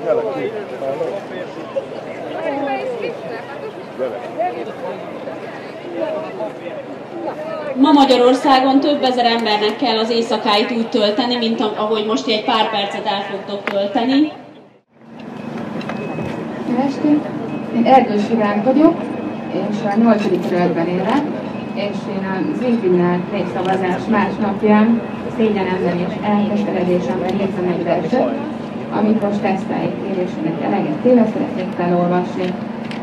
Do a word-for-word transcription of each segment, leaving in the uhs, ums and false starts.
Ma Magyarországon több ezer embernek kell az éjszakáit úgy tölteni, mint ahogy most egy pár percet el fogtok tölteni. Jó estét! Én Erdős Iván vagyok, és a nyolcadik kerületben élek, és én az inkriminált népszavazás másnapján szégyenemben és elkeseredésemben írtam egy verset, amit most teszteljék kérésének eleget téve szeretnék felolvasni.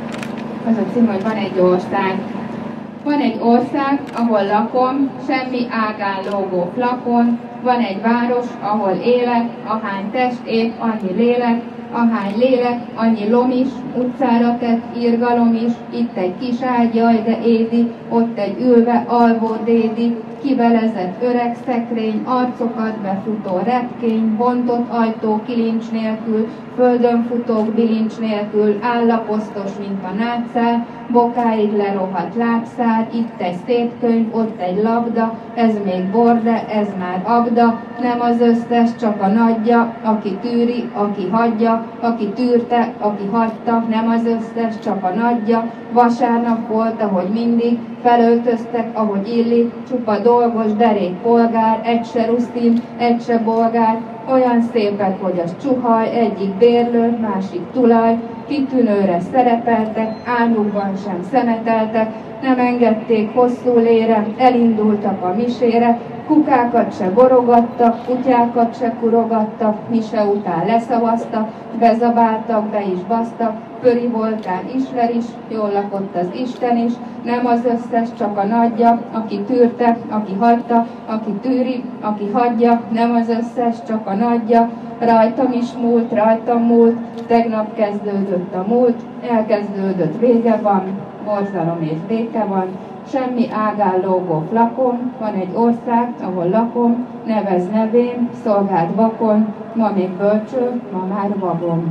Az a cím, hogy van egy ország. Van egy ország, ahol lakom, semmi ágán lógó flakon, van egy város, ahol élek, ahány test épp, annyi lélek, ahány lélek, annyi lom is, utcára tett irgalom is, itt egy kis ágy, jaj de édi, ott egy ülve alvó dédi, kivelezett öreg szekrény, arcokat befutó repkény, bontott ajtó kilincs nélkül, földön futók bilincs nélkül, állaposztos, mint a nátszál, bokáig lerohadt lábszár, itt egy szép könyv, ott egy labda, ez még borde, ez már agda, nem az összes, csak a nagyja, aki tűri, aki hagyja, aki tűrte, aki hagyta, nem az összes, csak a nagyja, vasárnap volt, ahogy mindig, felöltöztek, ahogy illik, csupa dolgos derék polgár, egy se rusztin, egy se bolgár, olyan szépek, hogy az csuhaj, egyik bérlő, másik tulaj, kitűnőre szerepeltek, álmukban sem szemeteltek, nem engedték hosszú lére, elindultak a misére, kukákat se borogattak, kutyákat se kurogattak, mise után leszavaztak, bezabáltak, be is basztak, Pöri voltán ismer is, jól lakott az Isten is, nem az összes, csak a nagyja, aki tűrte, aki hagyta, aki tűri, aki hagyja, nem az összes, csak a nagyja, rajtam is múlt, rajtam múlt, tegnap kezdődött a múlt, elkezdődött, vége van, borzalom és béke van, semmi ágán lógó flakon, van egy ország, ahol lakom, nevez nevén, szolgált vakon, ma még bölcső, ma már vagon.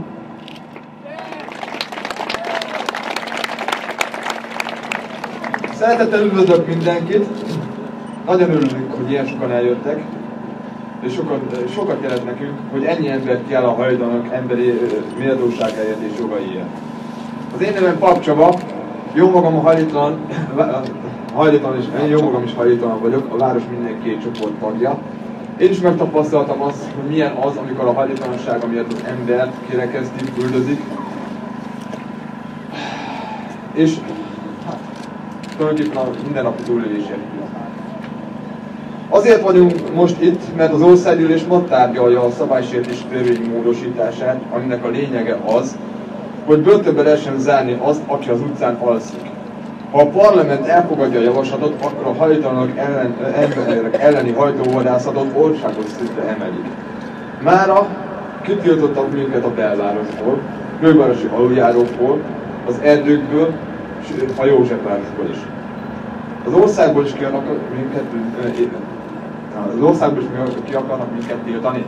Szeretettel üdvözlök mindenkit! Nagyon örülünk, hogy ilyen sokan eljöttek, és sokat, sokat jelent nekünk, hogy ennyi embert kell a hajdanak emberi méltóságáért és jogaiért. Az én nevem Pap Csaba, jó magam a hajlítalan, hajlítalan és én jó magam is hajlítalan vagyok, a város minden két csoport tagja. Én is megtapasztaltam azt, hogy milyen az, amikor a hajlítalansága miatt az embert kirekeztik, üldözik. És hát, tulajdonképpen a mindennapi túlélésért. Azért vagyunk most itt, mert az országgyűlés ma tárgyalja a szabálysértés törvény módosítását, aminek a lényege az, hogy börtönbe lehessen zárni azt, aki az utcán alszik. Ha a parlament elfogadja a javaslatot, akkor a hajléktalanok ellen, emberek elleni hajtóvadászatot országos szintre emelik. Mára kitiltottak minket a belvárosból, fővárosi aluljárókból, az erdőkből, és a Józsefvárosból is. Az országból is ki akarnak minket, az országból is ki akarnak minket tiltani.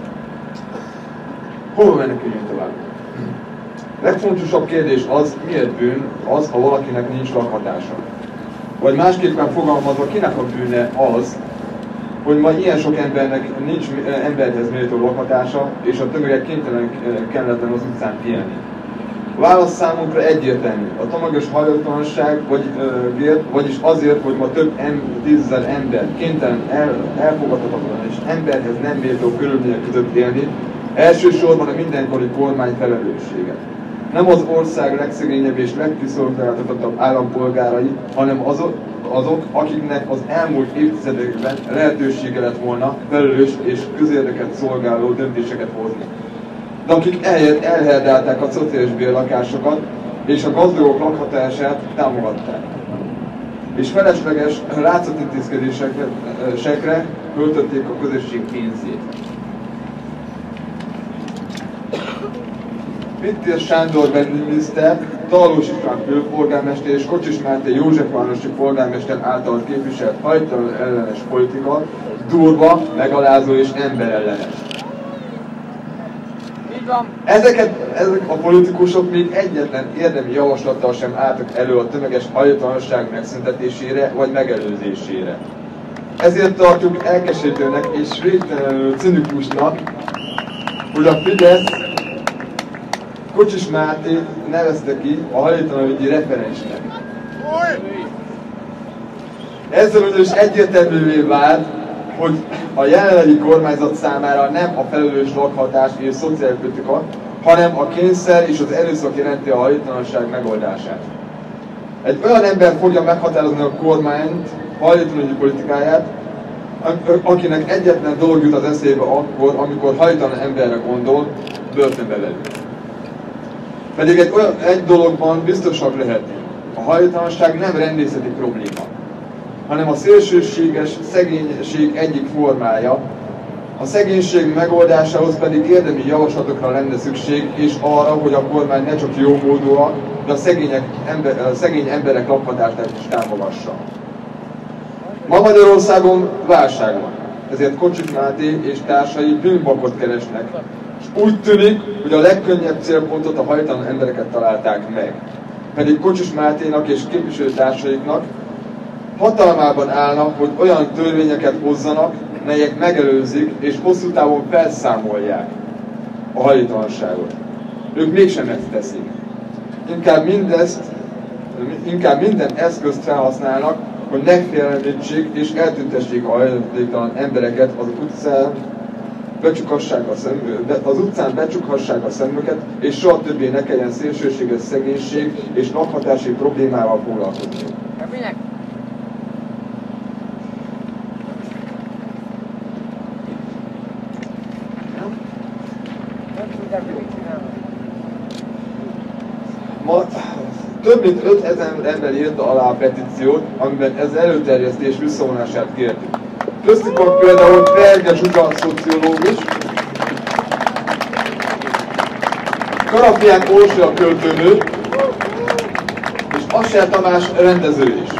Hol meneküljünk tovább? Legfontosabb kérdés az, miért bűn az, ha valakinek nincs lakhatása. Vagy másképpen fogalmazva, kinek a bűne az, hogy ma ilyen sok embernek nincs emberhez méltó lakhatása, és a tömegek kénytelen kelletlen az utcán pihenni. A válasz számunkra egyértelmű. A tömeges hajléktalanság, vagy, ö, vagyis azért, hogy ma több em, tízezer ember kénytelen el, elfogadhatatlan és emberhez nem méltó körülmények között élni, elsősorban a mindenkori kormány felelőssége. Nem az ország legszegényebb és legkiszolgáltatottabb állampolgárai, hanem azok, azok, akiknek az elmúlt évtizedekben lehetősége lett volna felelős és közérdeket szolgáló döntéseket hozni. De akik elherdálták a szociális bérlakásokat és a gazdagok lakhatását támogatták. És felesleges látszatintézkedésekre költötték a közösség pénzét. Pittér Sándor belügyminiszter, Talós István főpolgármester és Kocsis Máté Józsefvárosi polgármester által képviselt hajtalan ellenes politika durva, megalázó és emberellenes. Ezeket, ezek a politikusok még egyetlen érdemi javaslattal sem álltak elő a tömeges hajléktalanság megszüntetésére vagy megelőzésére. Ezért tartjuk elkeserítőnek és végtelenül cinikusnak, hogy a Fidesz Kocsis Máté nevezte ki a hajléktalanügyi referensnek. Ezzel ugyanis egyértelművé vált, hogy a jelenlegi kormányzat számára nem a felelős lakhatás és szociálpolitika, hanem a kényszer és az erőszak jelenti a hajléktalanság megoldását. Egy olyan ember fogja meghatározni a kormányt hajléktalanügyi politikáját, akinek egyetlen dolog jut az eszébe akkor, amikor hajléktalan emberre gondol, börtönbe velük. Pedig egy, olyan, egy dologban biztosak lehetünk. A hajléktalanság nem rendészeti probléma, hanem a szélsőséges szegénység egyik formája. A szegénység megoldásához pedig érdemi javaslatokra lenne szükség, és arra, hogy a kormány ne csak jómódúak, de a, szegények, ember, a szegény emberek lakhatását is támogassa. Ma Magyarországon válság van, ezért Kocsis Máté és társai bűnbakot keresnek, és úgy tűnik, hogy a legkönnyebb célpontot a hajléktalan embereket találták meg. Pedig Kocsis Máténak és képviselőtársaiknak hatalmában állnak, hogy olyan törvényeket hozzanak, melyek megelőzik és hosszú távon felszámolják a hajléktalanságot. Ők mégsem ezt teszik. Inkább, mindezt, inkább minden eszközt felhasználnak, hogy megfélemlítsék és eltüntessék a hajléktalan embereket az utcán, becsukassák a szem, az utcán becsukhassák a szemüket, és soha többé ne kelljen szélsőséges szegénység és lakhatási problémával foglalkozni. Ma több mint ötezer ember írta alá a petíciót, amiben ez előterjesztés visszavonását kértük. Köztük van például Ferge Zsuga szociológus, Karafián Orsolya költőnő, és Asser Tamás rendező is.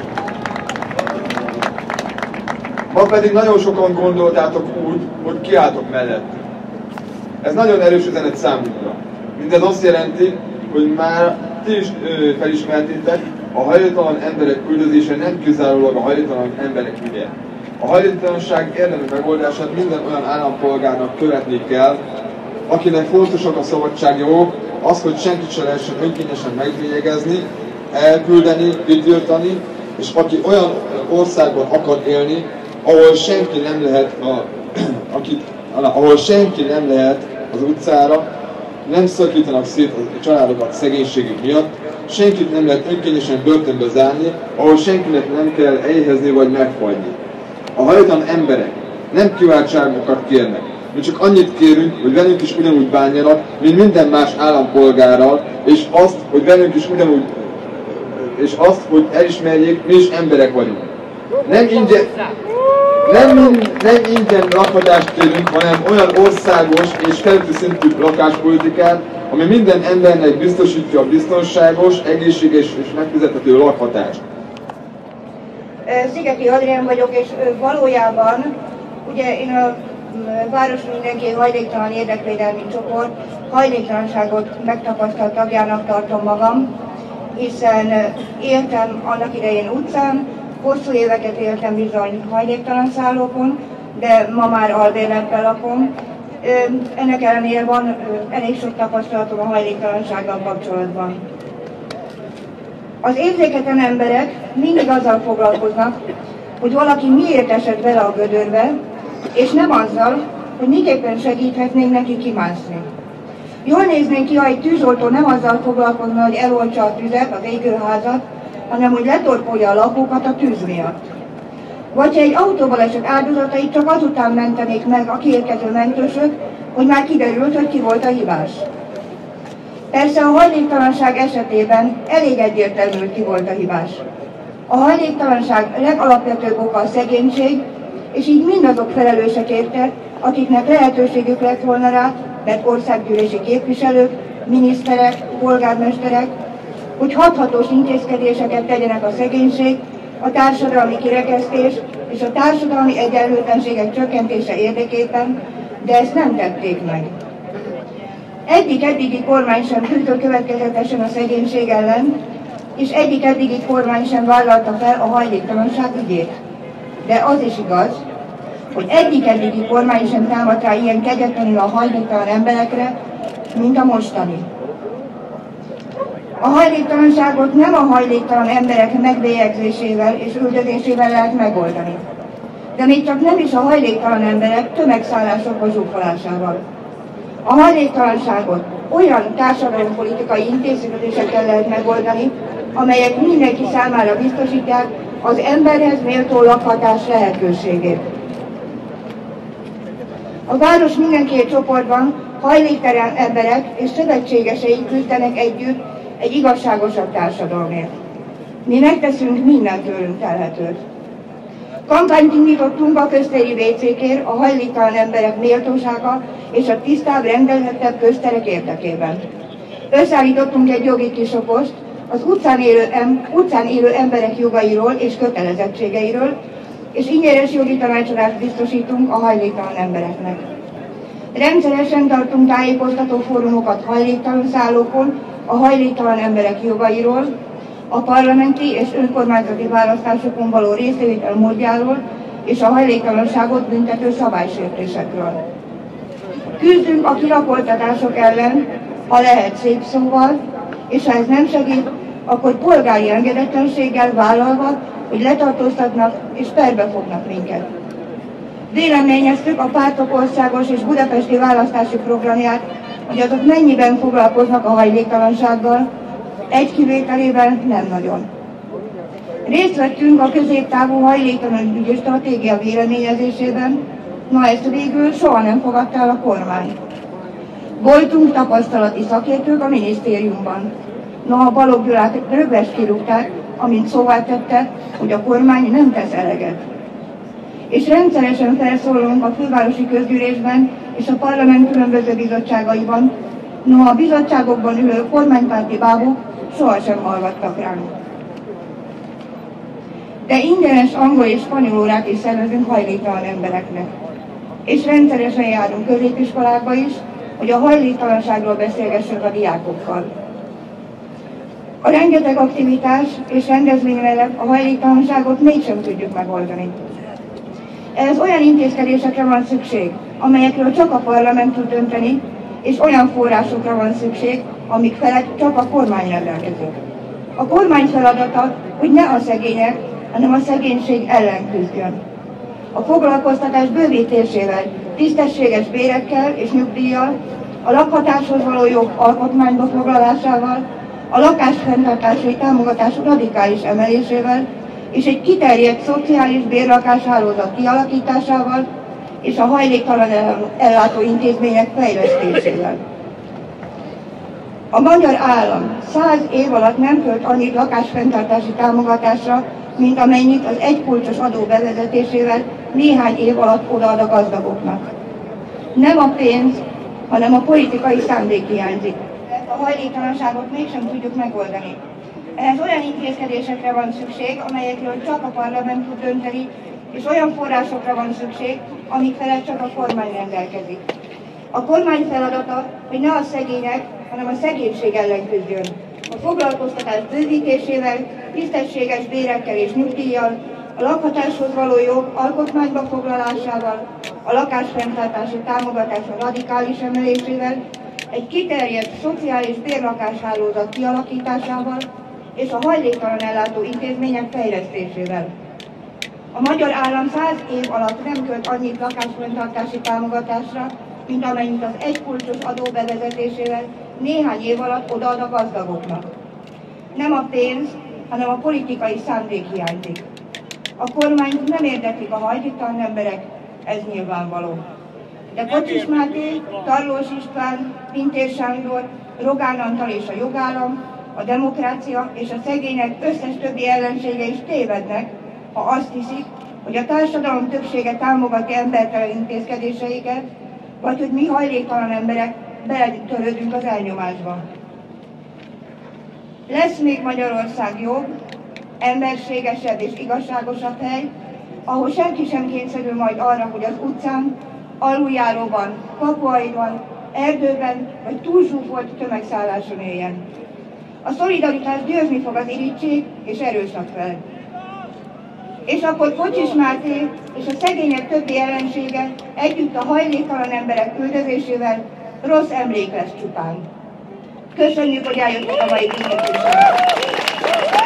Ma pedig nagyon sokan gondoltátok úgy, hogy kiálltok mellettünk. Ez nagyon erős üzenet számunkra. Mindez azt jelenti, hogy már ti is ö, felismertétek, a hajléktalan emberek üldözése nem kizárólag a hajléktalan emberek ügye. A hajléktalanság érdemi megoldását minden olyan állampolgárnak követni kell, akinek fontosak a szabadságjogok, az, hogy senkit se lehessen önkényesen megbélyegezni, elküldeni, kitiltani, és aki olyan országban akar élni, ahol senki nem lehet, a, akit, ahol senki nem lehet az utcára, nem szakítanak szét a családokat szegénységük miatt, senkit nem lehet önkényesen börtönbe zárni, ahol senkinek nem kell elhézni vagy megfagyni. A hajléktalan emberek nem kiváltságokat kérnek, mi csak annyit kérünk, hogy velünk is ugyanúgy bánjanak, mint minden más állampolgárral, és azt, hogy velünk is ugyanúgy, és azt, hogy elismerjék, mi is emberek vagyunk. Nem ingyen, nem, nem ingyen lakhatást kérünk, hanem olyan országos és felüti szintű lakáspolitikát, ami minden embernek biztosítja a biztonságos, egészséges és megfizethető lakhatást. Szigeti Adrián vagyok, és valójában ugye én a Város Mindenki Hajléktalan Érdekvédelmi Csoport hajléktalanságot megtapasztalt tagjának tartom magam, hiszen éltem annak idején utcán, hosszú éveket éltem bizony hajléktalan szállókon, de ma már albérletben lakom. Ennek ellenére van elég sok tapasztalatom a hajléktalansággal kapcsolatban. Az érzéketlen emberek mindig azzal foglalkoznak, hogy valaki miért esett bele a gödörbe, és nem azzal, hogy miképpen segíthetnénk neki kimászni. Jól néznénk ki, ha egy tűzoltó nem azzal foglalkozna, hogy eloltsa a tüzet, az égőházat, hanem hogy letorkolja a lakókat a tűz miatt. Vagy ha egy autóbaleset áldozatait csak azután mentenék meg a kiérkező mentősök, hogy már kiderült, hogy ki volt a hibás. Persze a hajléktalanság esetében elég egyértelmű, hogy ki volt a hibás. A hajléktalanság legalapvetőbb oka a szegénység, és így mindazok felelősek érte, akiknek lehetőségük lett volna rá, mert országgyűlési képviselők, miniszterek, polgármesterek, hogy hathatós intézkedéseket tegyenek a szegénység, a társadalmi kirekesztés és a társadalmi egyenlőtlenségek csökkentése érdekében, de ezt nem tették meg. Egyik eddigi kormány sem küzdött következetesen a szegénység ellen, és egyik eddigi kormány sem vállalta fel a hajléktalanság ügyét. De az is igaz, hogy egyik eddigi kormány sem támadt rá ilyen kegyetlenül a hajléktalan emberekre, mint a mostani. A hajléktalanságot nem a hajléktalan emberek megbélyegzésével és üldözésével lehet megoldani. De még csak nem is a hajléktalan emberek tömegszállásokba zsúfolásával. A hajléktalanságot olyan társadalompolitikai intézkedésekkel lehet megoldani, amelyek mindenki számára biztosítják az emberhez méltó lakhatás lehetőségét. A város mindenki csoportban hajléktalan emberek és szövetségesei küzdenek együtt egy igazságosabb társadalomért. Mi megteszünk minden tőlünk telhetőt. Kampányt indítottunk a köztéri vécékért a hajléktalan emberek méltósága és a tisztább, rendezettebb közterek érdekében. Összeállítottunk egy jogi kisopost az utcán élő, em, utcán élő emberek jogairól és kötelezettségeiről, és ingyenes jogi tanácsadást biztosítunk a hajléktalan embereknek. Rendszeresen tartunk tájékoztató fórumokat hajléktalan szállókon a hajléktalan emberek jogairól, a parlamenti és önkormányzati választásokon való részvétel módjáról és a hajléktalanságot büntető szabálysértésekről. Küzdünk a kirakoltatások ellen, ha lehet szép szóval, és ha ez nem segít, akkor polgári engedetlenséggel vállalva, hogy letartóztatnak és perbe fognak minket. Véleményeztük a pártok országos és budapesti választási programját, hogy azok mennyiben foglalkoznak a hajléktalansággal, egy kivételével nem nagyon. Részt vettünk a középtávú hajléktalan ügyi stratégia véleményezésében, na ezt végül soha nem fogadta el a kormány. Voltunk tapasztalati szakértők a minisztériumban. Noha Balogh Gyulát rögvest kirúgták, amint szóvá tette, hogy a kormány nem tesz eleget. És rendszeresen felszólalunk a fővárosi közgyűlésben és a parlament különböző bizottságaiban, noha a bizottságokban ülő kormánypárti bábuk sohasem hallgattak ránk. De ingyenes angol és spanyol órát is szervezünk hajléktalan embereknek. És rendszeresen járunk középiskolákba is, hogy a hajléktalanságról beszélgessünk a diákokkal. A rengeteg aktivitás és rendezvény mellett a hajléktalanságot mégsem tudjuk megoldani. Ehhez olyan intézkedésekre van szükség, amelyekről csak a parlament tud dönteni, és olyan forrásokra van szükség, amik felett csak a kormány rendelkezik. A kormány feladata, hogy ne a szegények, hanem a szegénység ellen küzdjön. A foglalkoztatás bővítésével, tisztességes bérekkel és nyugdíjjal, a lakhatáshoz való jog alkotmányba foglalásával, a lakásfenntartási támogatás radikális emelésével és egy kiterjedt szociális bérlakáshálózat kialakításával és a hajléktalan ellátó intézmények fejlesztésével. A magyar állam száz év alatt nem költ annyit lakásfenntartási támogatásra, mint amennyit az egykulcsos adó bevezetésével néhány év alatt odaad a gazdagoknak. Nem a pénz, hanem a politikai szándék hiányzik. A hajléktalanságot mégsem tudjuk megoldani. Ehhez olyan intézkedésekre van szükség, amelyekről csak a parlament tud dönteni, és olyan forrásokra van szükség, amik felett csak a kormány rendelkezik. A kormány feladata, hogy ne a szegények, hanem a szegénység ellen küzdjön. A foglalkoztatás bővítésével, tisztességes bérekkel és nyugdíjjal, a lakhatáshoz való jog alkotmányba foglalásával, a lakásfenntartási támogatás radikális emelésével, egy kiterjedt szociális bérlakáshálózat kialakításával és a hajléktalan ellátó intézmények fejlesztésével. A magyar állam száz év alatt nem költ annyit lakásfenntartási támogatásra, mint amennyit az egykulcsos adó bevezetésével néhány év alatt odaad a gazdagoknak. Nem a pénz, hanem a politikai szándék hiányzik. A kormányt nem érdeklik a hajléktalan emberek, ez nyilvánvaló. De Kocsis Máté, Tarlós István, Pintér Sándor, Rogán Antal és a jogállam, a demokrácia és a szegények összes többi ellensége is tévednek, ha azt hiszik, hogy a társadalom többsége támogatja embertelen intézkedéseiket, vagy hogy mi hajléktalan emberek beletörődünk az elnyomásba. Lesz még Magyarország jobb, emberségesebb és igazságosabb hely, ahol senki sem kényszerül majd arra, hogy az utcán, aluljáróban, kapuaiban, erdőben vagy túlzsúfolt tömegszálláson éljen. A szolidaritás győzni fog az irigység és erőszak fel. És akkor Kocsis Máté és a szegények többi ellensége együtt a hajléktalan emberek üldözésével rossz emlék lesz csupán. Köszönjük, hogy eljöttek a mai tüntetésre!